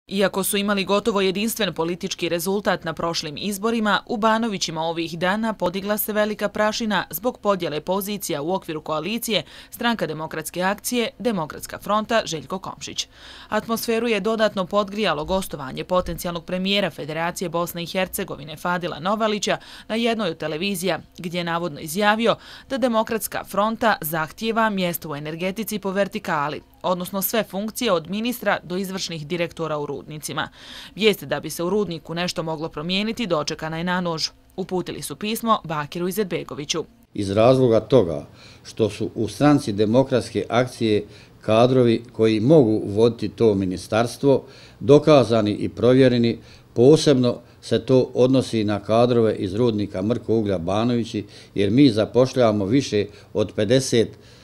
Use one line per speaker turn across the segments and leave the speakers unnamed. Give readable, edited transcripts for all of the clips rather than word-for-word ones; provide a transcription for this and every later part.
Iako su imali gotovo jedinstven politički rezultat na prošlim izborima, u Banovićima ovih dana podigla se velika prašina zbog podjele pozicija u okviru koalicije Stranka demokratske akcije, Demokratska fronta, Željko Komšić. Atmosferu je dodatno podgrijalo gostovanje potencijalnog premijera Federacije Bosne i Hercegovine Fadila Novalića na jednoj od televizija, gdje je navodno izjavio da Demokratska fronta zahtijeva mjesto u energetici po vertikali, odnosno sve funkcije od ministra do izvršnih direktora u rudnicima. Vijest da bi se u rudniku nešto moglo promijeniti dočekana je na nož. Uputili su pismo Bakiru Izetbegoviću.
Iz razloga toga što su u Stranci demokratske akcije kadrovi koji mogu voditi to ministarstvo, dokazani i provjereni, posebno se to odnosi na kadrove iz rudnika Mrko Uglja Banovići, jer mi zapošljavamo više od 50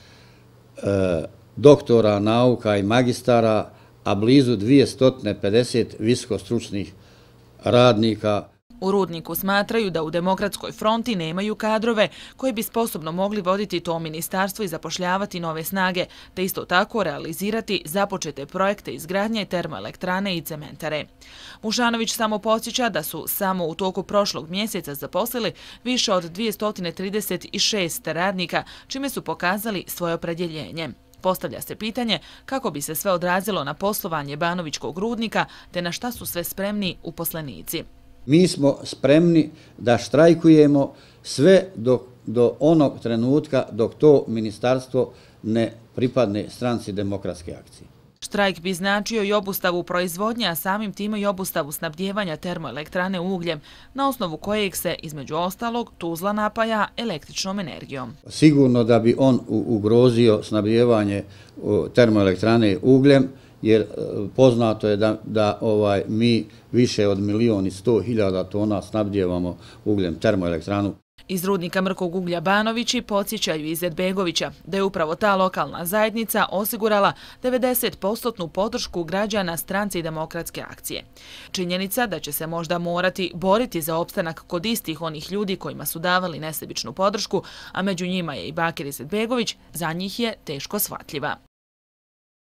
doktora nauka i magistara, a blizu 250 visokostručnih radnika.
U rudniku smatraju da u Demokratskoj fronti nemaju kadrove koji bi sposobno mogli voditi to ministarstvo i zapošljavati nove snage, te isto tako realizirati započete projekte izgradnje termoelektrane i cementare. Mušanović samo podsjeća da su samo u toku prošlog mjeseca zaposlili više od 236 radnika, čime su pokazali svoje opredjeljenje. Postavlja se pitanje kako bi se sve odrazilo na poslovanje Banovićkog rudnika, te na šta su sve spremni uposlenici.
Mi smo spremni da štrajkujemo sve do onog trenutka dok to ministarstvo ne pripadne Stranci demokratske akcije.
Štrajk bi značio i obustavu proizvodnje, a samim time i obustavu snabdijevanja termoelektrane ugljem, na osnovu kojeg se, između ostalog, Tuzla napaja električnom energijom. Sigurno
da bi on ugrozio snabdijevanje termoelektrane ugljem, jer poznato je da mi više od 1.100.000 tona snabdijevamo ugljem termoelektranu.
Iz rudnika Mrkog Uglja Banovići podsjećaju Izetbegovića da je upravo ta lokalna zajednica osigurala 90% podršku građana Stranci demokratske akcije. Činjenica da će se možda morati boriti za opstanak kod istih onih ljudi kojima su davali nesebičnu podršku, a među njima je i Bakir Izetbegović, za njih je teško shvatljiva.